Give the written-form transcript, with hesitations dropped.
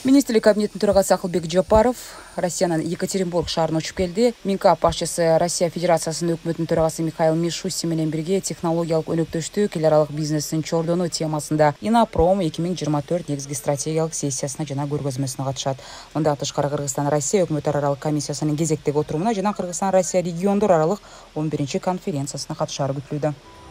Министрлик кабинетінің төрағасы Акылбек Жапаров Россияның Екатеринбург шаарына учуп келди. Минкап башчысы Россия Федерациясынын өкмөтүнүн төрагасы Михаил Мишустин менен бирге технологиялык өнөктөштүк, эл аралык бизнестин чордону темасында Инопром 2024 негизги стратегиялык сессиясына жана көргөзмөсүнө катышат. Мындан тышкары Кыргызстан Россия өкмөт аралык комиссиясынын кезектеги отурумуна жана Кыргызстан Россия региондор аралык 11-конференциясына катышары күтүлүүдө.